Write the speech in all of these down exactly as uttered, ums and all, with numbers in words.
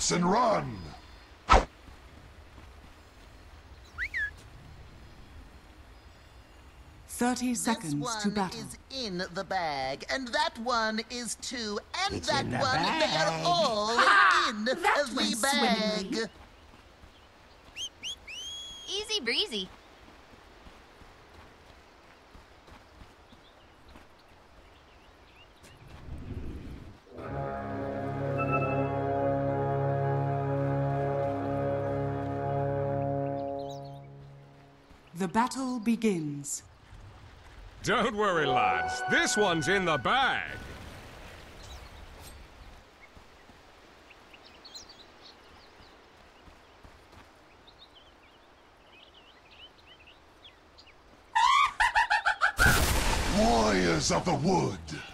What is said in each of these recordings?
Toss and run! Thirty seconds this one to battle. is in the bag, and that one is too, and It's that in the one, bag. they are all Ha! in That the went bag. swimmingly. Easy breezy. The battle begins. Don't worry, lads. This one's in the bag. Warriors of the Wood!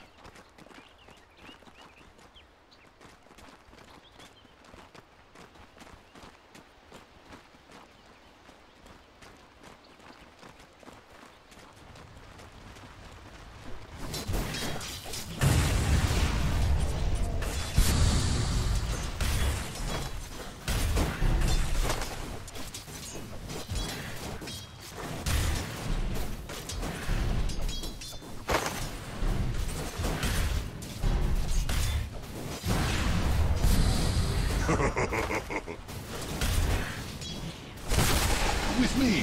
With me!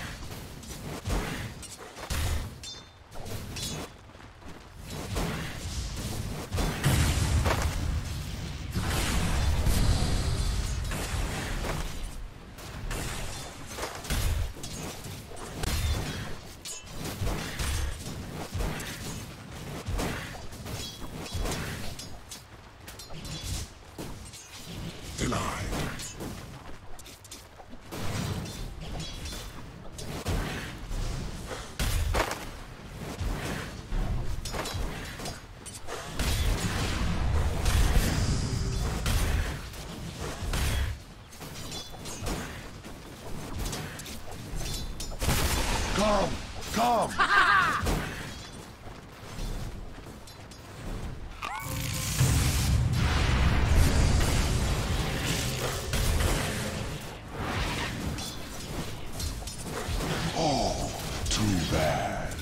Denied. Come! Come! Oh, too bad.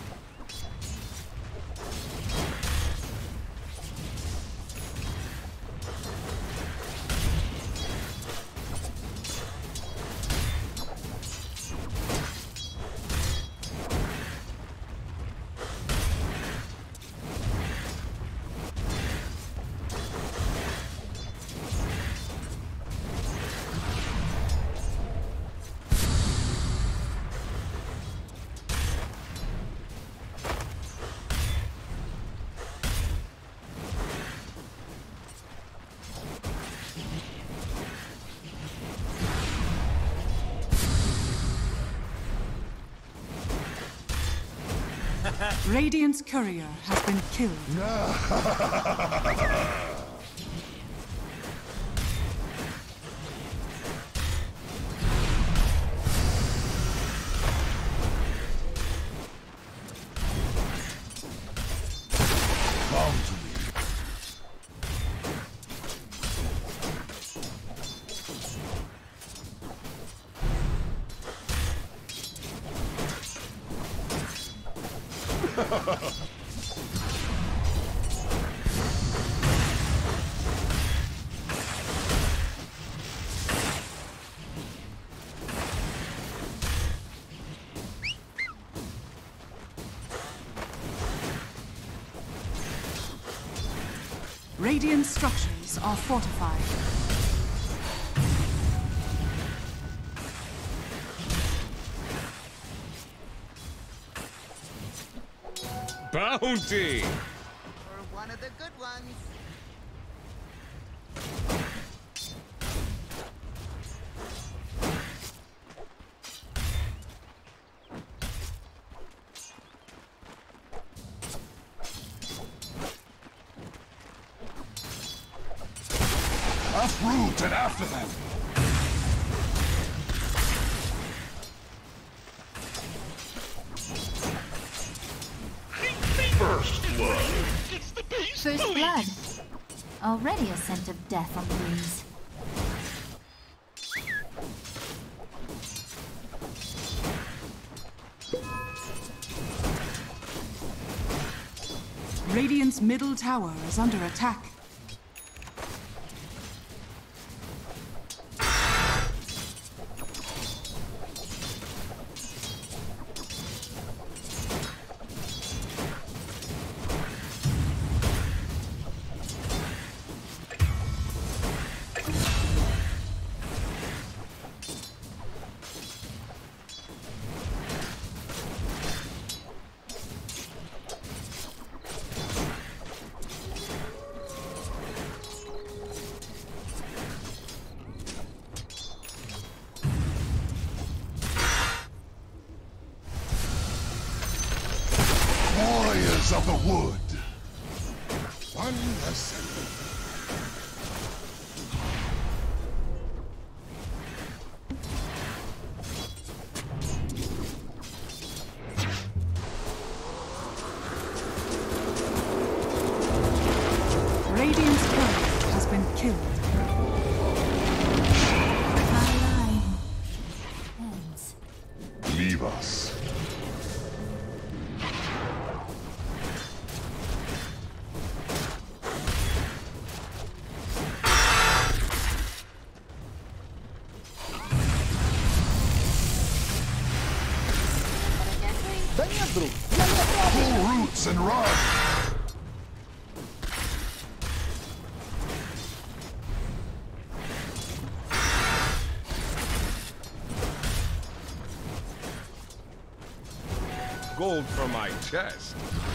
Radiant's courier has been killed. Come to me. Radiant structures are fortified. Bounty! For one of the good ones. Uproot and after them. First blood. First blood. Already a scent of death on the breeze. Radiant's middle tower is under attack. Warriors of the wood. One assembly. Radiant's courier has been killed. My line ends. Leave us. Pull roots and run. Gold for my chest.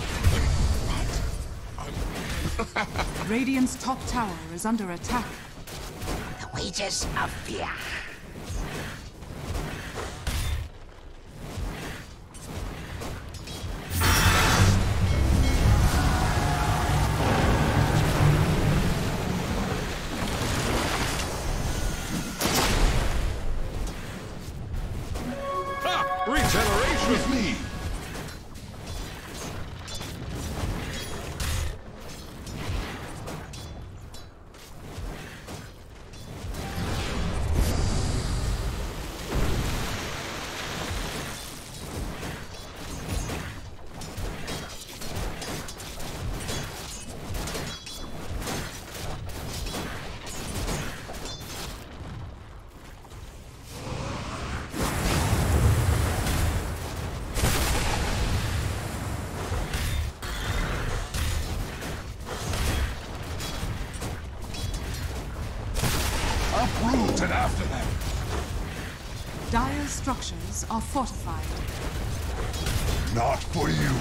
Radiant's top tower is under attack. The wages of fear. Ha! Regeneration! With me. Uproot and after them. Dire's structures are fortified. Not for you.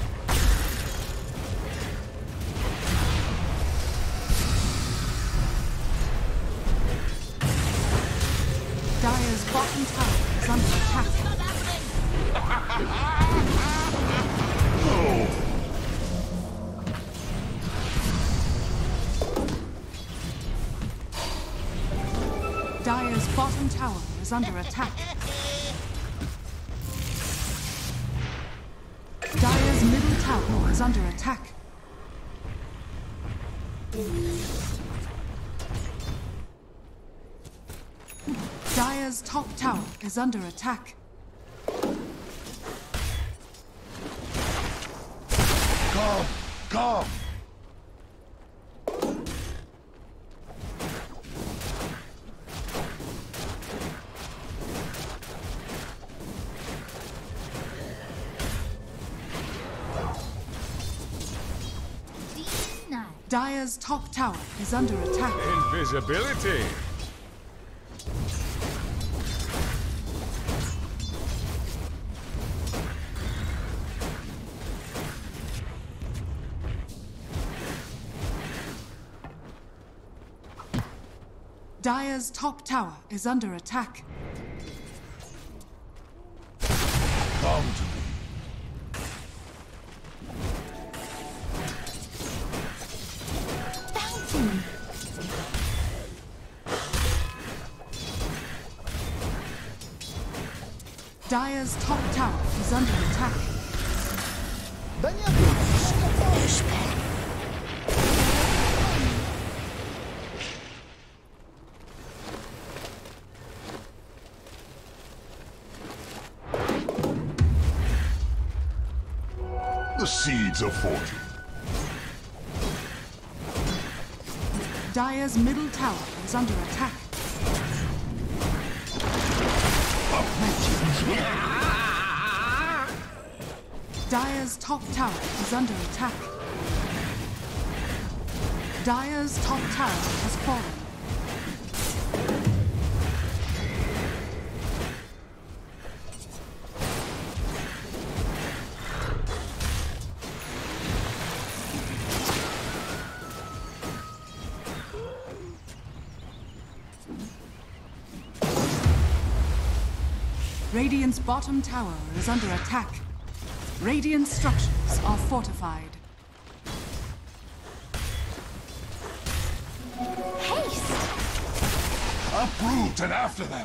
Dire's bottom tower is under attack. Dire's bottom tower is under attack. Dire's middle tower is under attack. Dire's top tower is under attack. Come, come. Denied. Dire's top tower is under attack. Invisibility! Dire's top tower is under attack. Come to me. Bounty. Dire's top tower is under attack. The seeds of fortune. Dire's middle tower is under attack. Dire's top tower is under attack. Dire's top tower has fallen. Radiant's bottom tower is under attack. Radiant structures are fortified. Haste! Uproot and after them!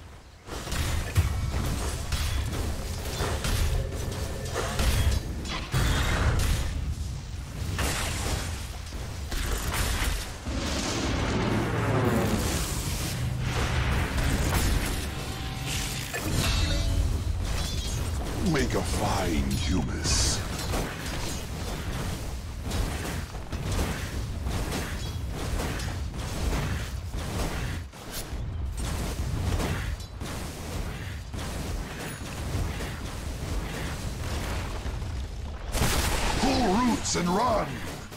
Make a fine humus. Pull roots and run!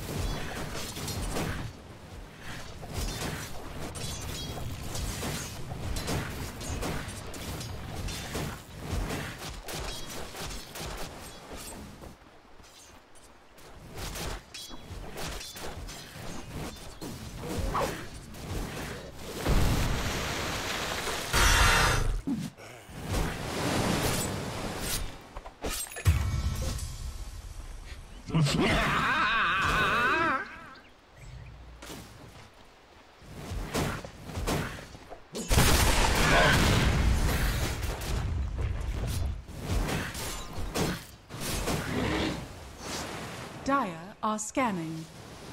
Dire are scanning.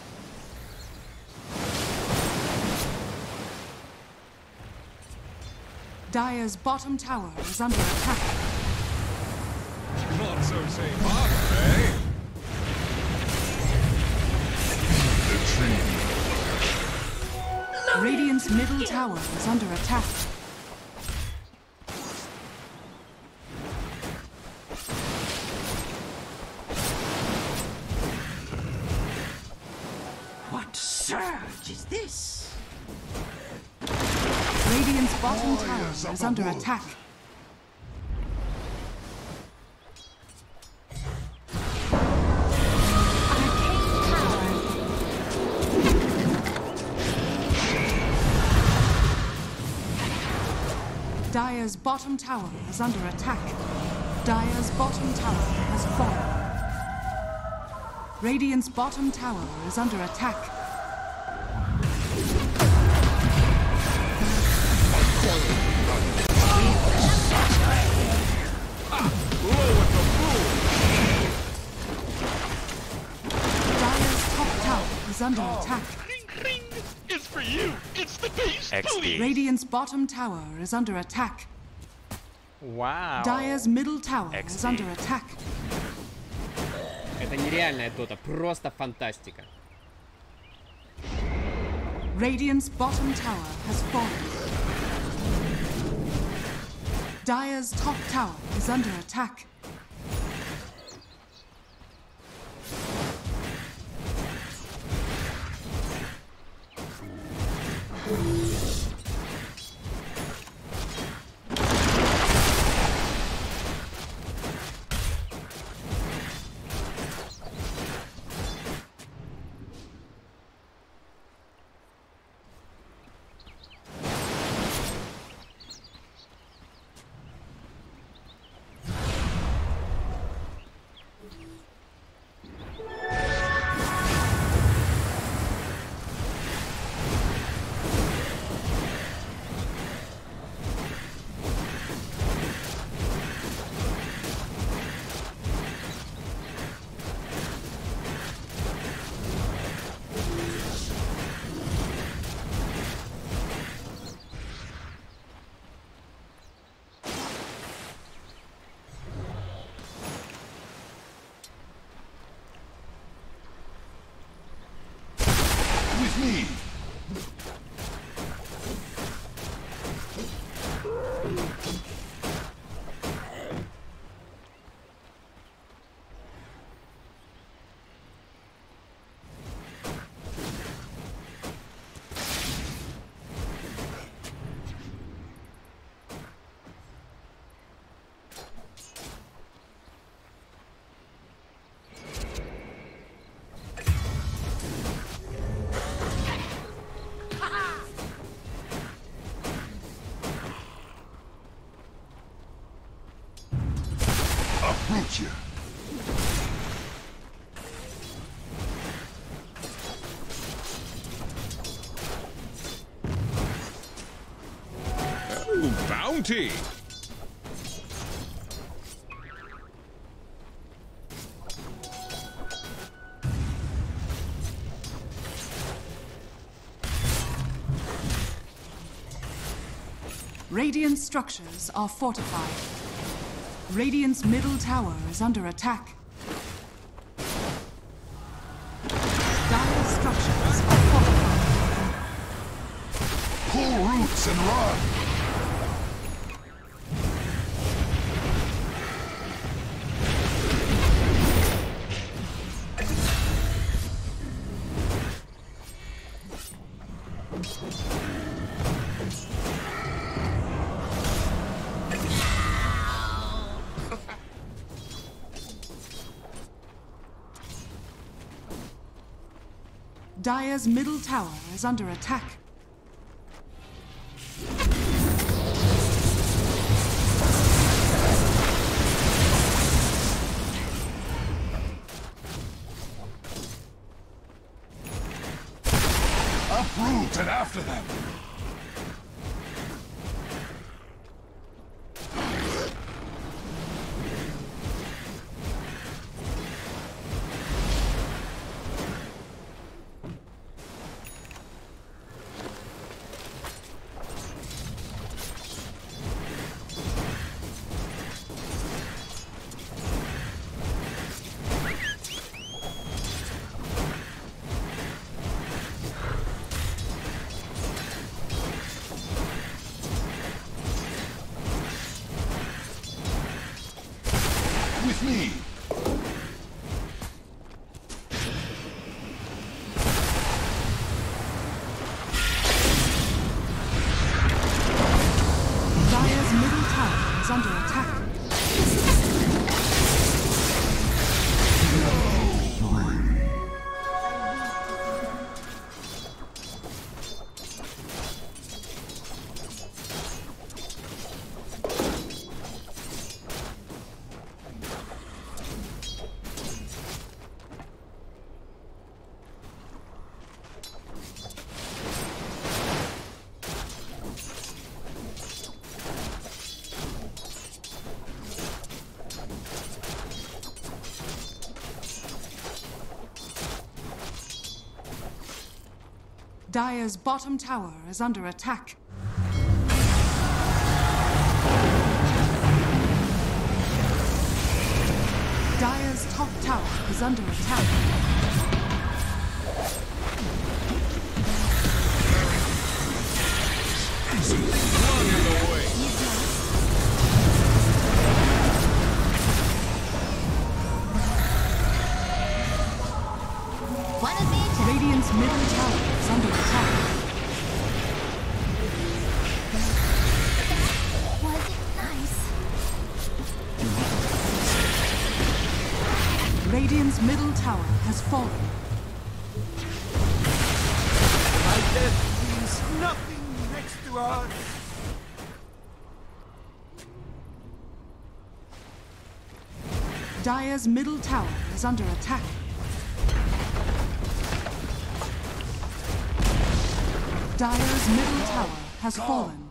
Dire's bottom tower is under attack. Not so safe harbor, eh? Radiant's middle tower is under attack. What surge is this? Radiant's bottom Warriors tower of is the under wood. attack. Dire's bottom tower is under attack. Dire's bottom tower has fallen. Radiant's bottom tower is under attack. Dire's top tower is under attack. It's for you. It's the beast. X D. Radiant's bottom tower is under attack. Вау. Dire's middle tower X is D. under attack. Это нереальная дота, просто фантастика. Radiant's bottom tower has fallen. Dire's top tower is under attack. Uproot you. Oh, bounty! Radiant structures are fortified. Radiant's middle tower is under attack. Dire structures are fortified. Pull roots and run. Dire's middle tower is under attack. Uproot and after them. With me. Dire's middle tower is under attack. Dire's bottom tower is under attack. Dire's top tower is under attack. One of each. Radiant's middle tower is under attack. Was it nice? Radiant's middle tower has fallen. My death means nothing next to ours. Dire's middle tower is under attack. Dire's middle tower has fallen.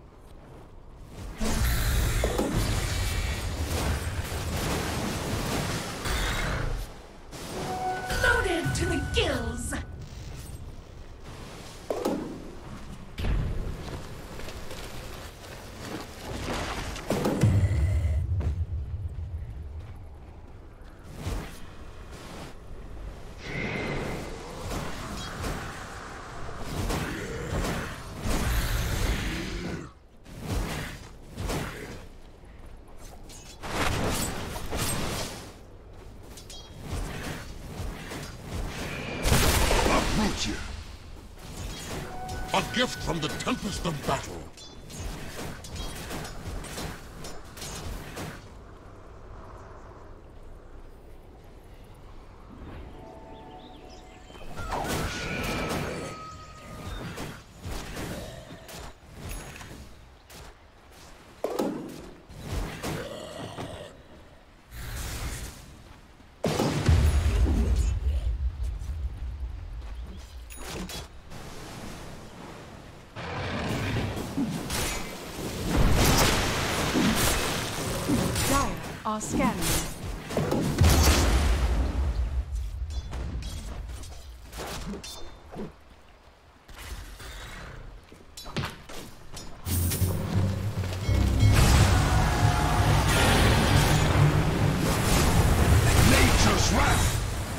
Loaded to the gills! Uproot you. A gift from the tempest of battle. are scanning. Nature's wrath!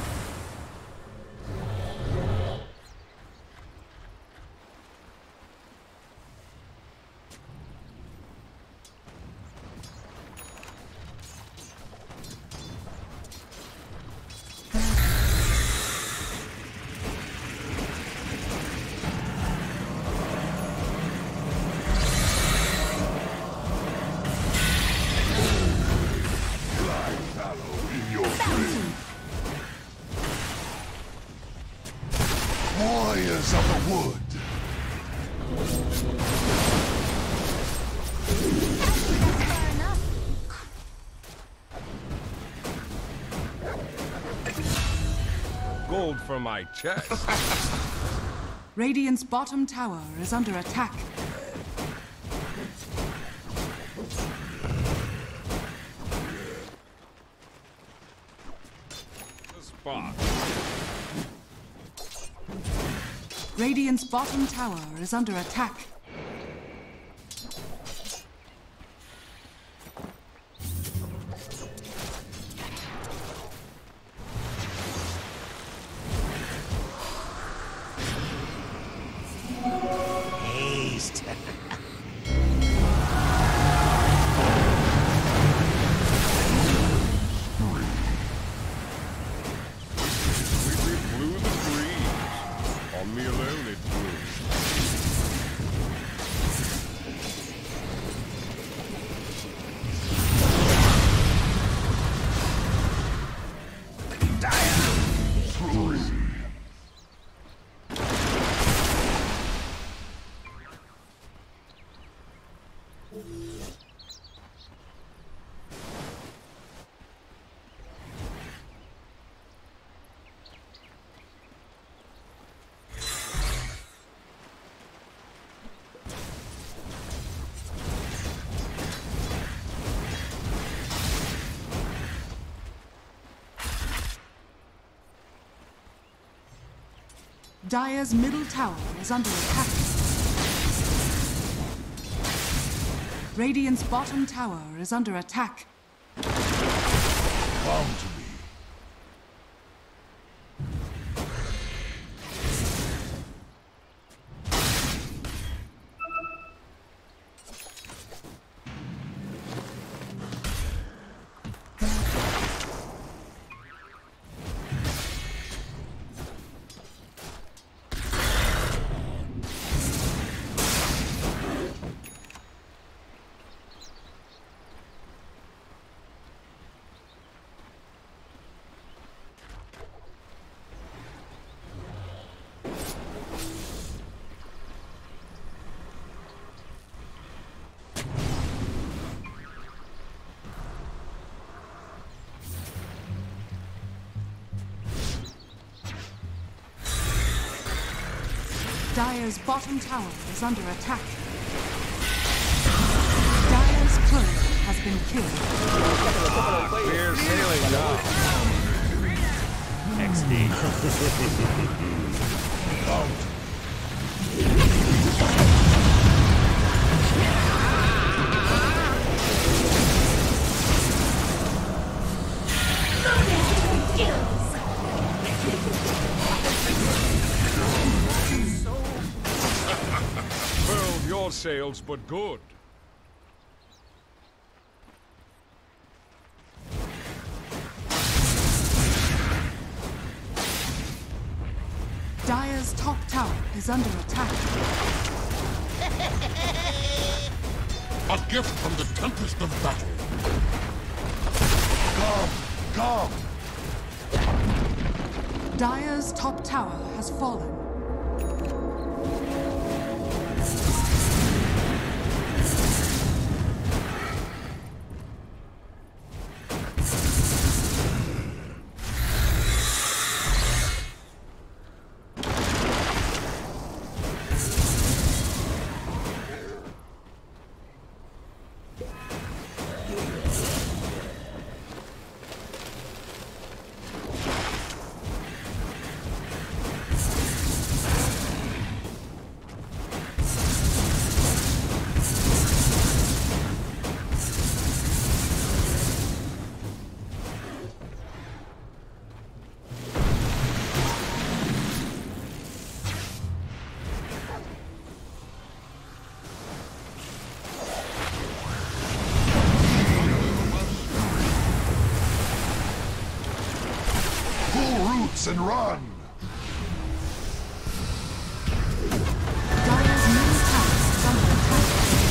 Warriors of the wood! Far enough. Gold for my chest. Radiant's bottom tower is under attack. The spot. Radiant's bottom tower is under attack. Haste. We blew the breeze. On me alone it blew. Dire's middle tower is under attack. Radiant's bottom tower is under attack. Bow to me. Dire's bottom tower is under attack. Dire's cloak has been killed. Clear sailing now. X D. Furled your sails, but good. Dire's top tower is under attack. A gift from the tempest of battle. Come, come. Dire's top tower has fallen. collapse and run! Dire's middle tower is under attack.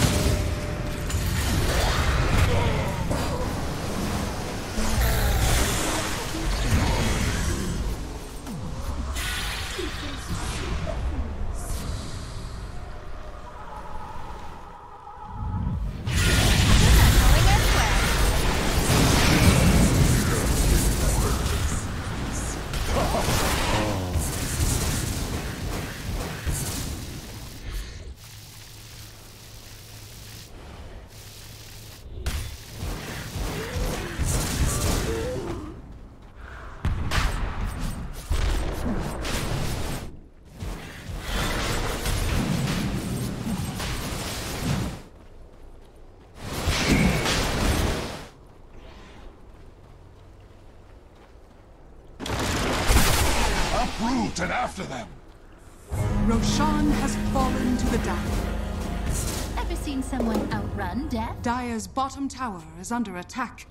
Uproot and after them! Roshan has fallen to the down. Ever seen someone outrun death? Dire's bottom tower is under attack.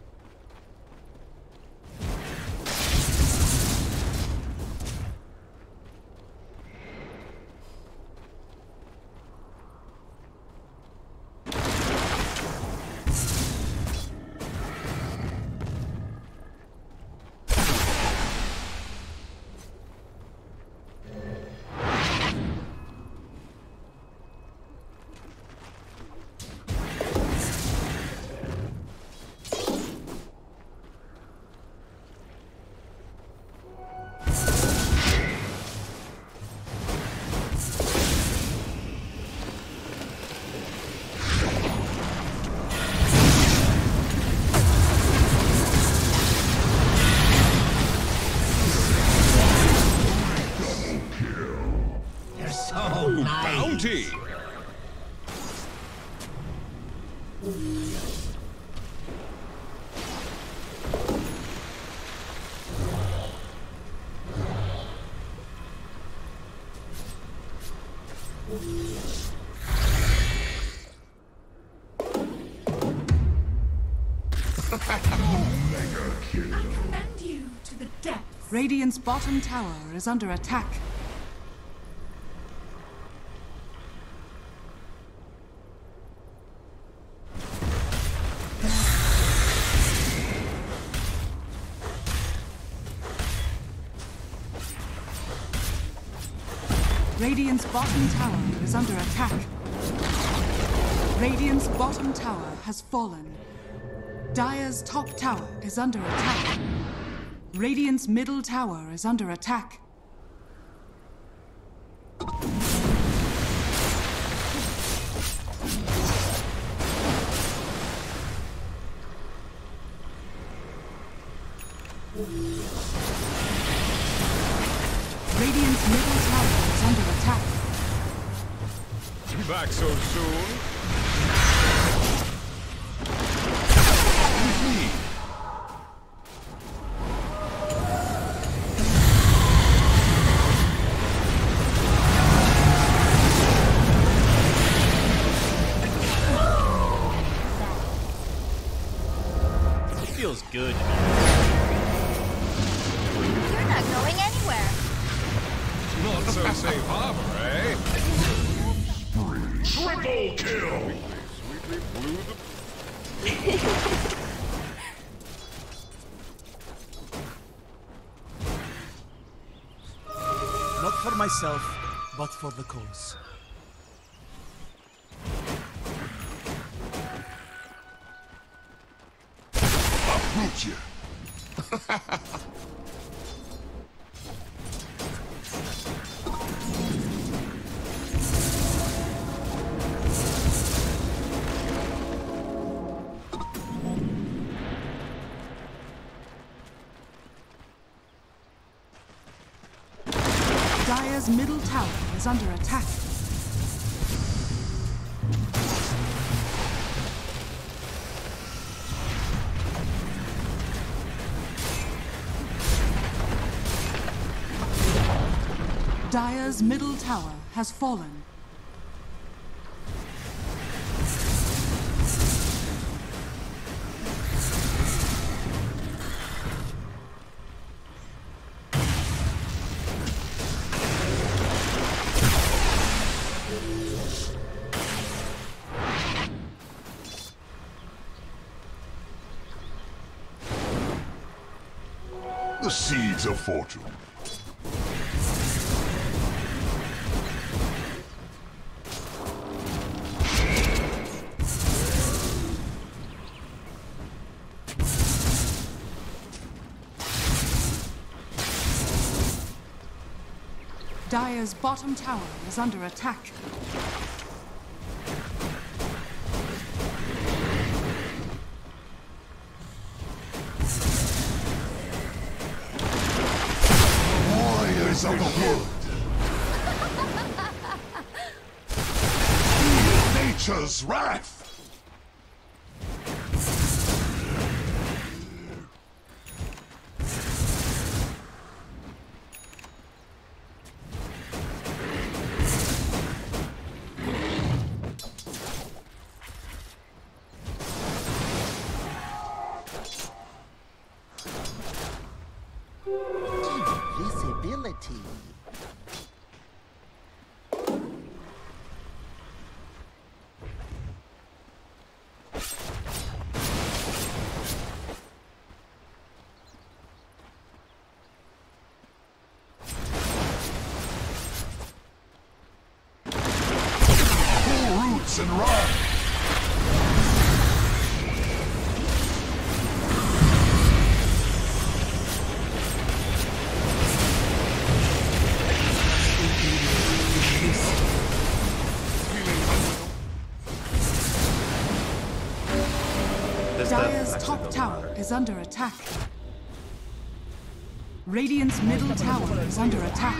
Bounty! And you to the depths. Radiant's bottom tower is under attack. Radiant's bottom tower is under attack. Radiant's bottom tower has fallen. Dire's top tower is under attack. Radiant's middle tower is under attack. Radiant's middle tower is under attack. Back so soon? It feels good. You're not going anywhere. Not so safe harbor, eh? Triple kill! Sweetly blew the... Not for myself, but for the cause. Uproot you! Dire's middle tower is under attack. Dire's middle tower has fallen. the seeds of fortune. Dire's bottom tower is under attack. Warriors of the wood! Feel nature's wrath! Invisibility. Pull roots and run! Dire's top tower is under attack. Radiant's middle tower is under attack.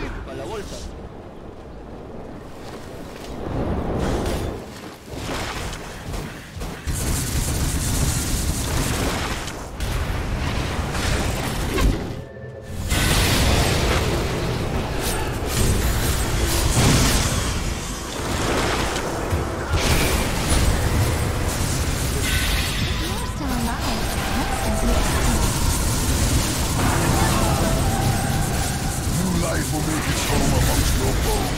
Life will make its home amongst your bones.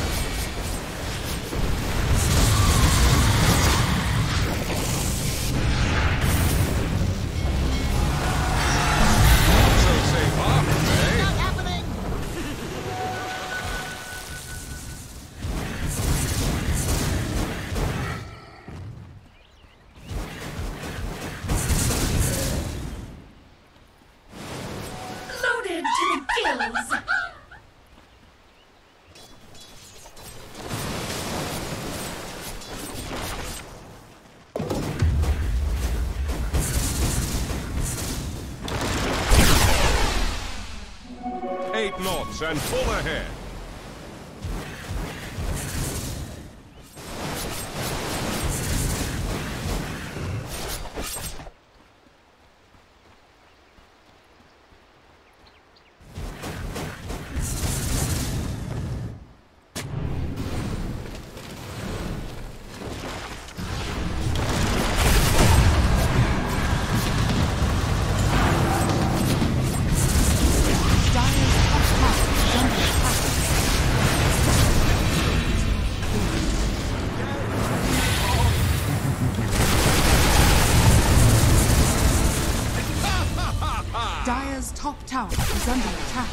So safe harbor, eh? Not happening! Loaded to the gills! Eight knots and full ahead. Dire's top tower is under attack.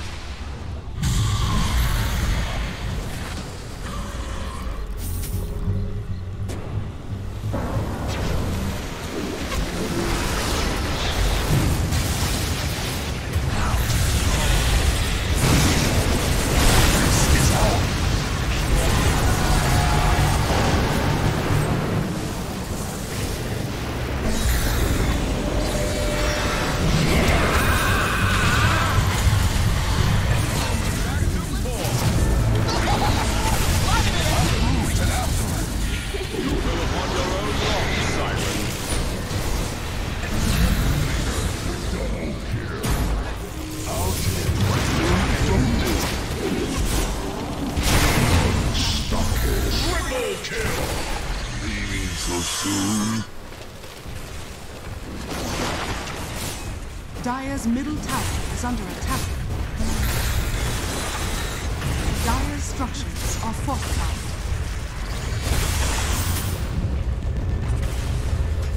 Dire's middle tower is under attack. Dire's structures are fortified.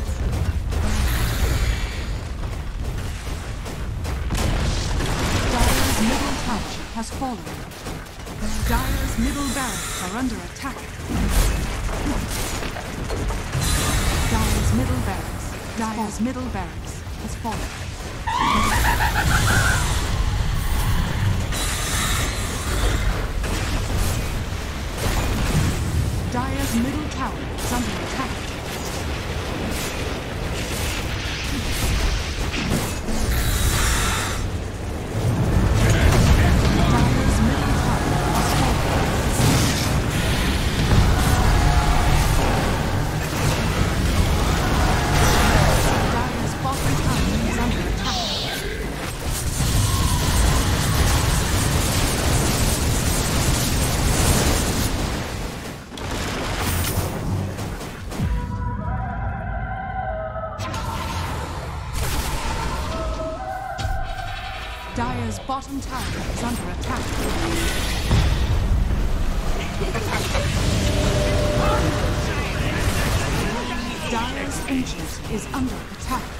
Dire's fallen. Dire's middle barracks are under attack. Dire's middle barracks. Dire's middle barracks has fallen. Dire's middle tower is under attack. Dire's middle tower has fallen. Dire's bottom tower is under attack. Dire's bottom tower is under attack. Dire's ancient is under attack.